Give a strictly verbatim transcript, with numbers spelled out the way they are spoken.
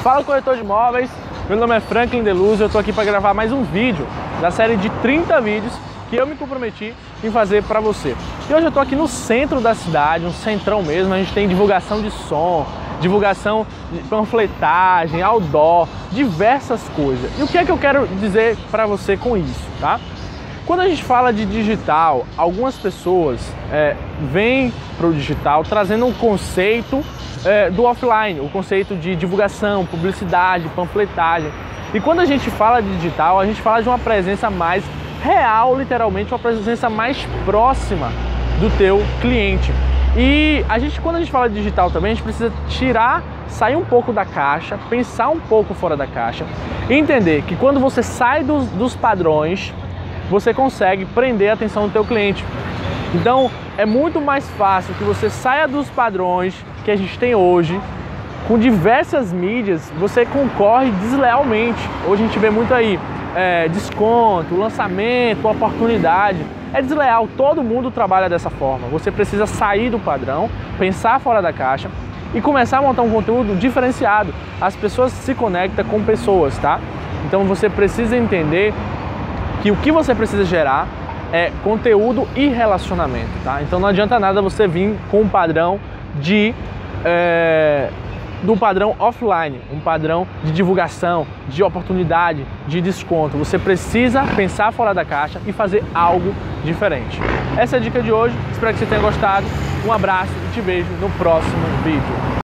Fala, corretor de imóveis, meu nome é Franklin Deluz e eu tô aqui para gravar mais um vídeo da série de trinta vídeos que eu me comprometi em fazer para você. E hoje eu tô aqui no centro da cidade, um centrão mesmo. A gente tem divulgação de som, divulgação de panfletagem, outdoor, diversas coisas. E o que é que eu quero dizer para você com isso, tá? Quando a gente fala de digital, algumas pessoas é, vêm para o digital trazendo um conceito é, do offline, o conceito de divulgação, publicidade, panfletagem. E quando a gente fala de digital, a gente fala de uma presença mais real, literalmente uma presença mais próxima do teu cliente. E a gente, quando a gente fala de digital também, a gente precisa tirar, sair um pouco da caixa, pensar um pouco fora da caixa e entender que quando você sai dos, dos padrões, você consegue prender a atenção do teu cliente. Então é muito mais fácil que você saia dos padrões que a gente tem hoje. Com diversas mídias você concorre deslealmente. Hoje a gente vê muito aí é, desconto, lançamento, oportunidade. É desleal, todo mundo trabalha dessa forma. Você precisa sair do padrão, pensar fora da caixa e começar a montar um conteúdo diferenciado. As pessoas se conectam com pessoas, tá? Então você precisa entender que o que você precisa gerar é conteúdo e relacionamento, tá? Então não adianta nada você vir com um padrão de é, do padrão offline, um padrão de divulgação, de oportunidade, de desconto. Você precisa pensar fora da caixa e fazer algo diferente. Essa é a dica de hoje. Espero que você tenha gostado. Um abraço e te vejo no próximo vídeo.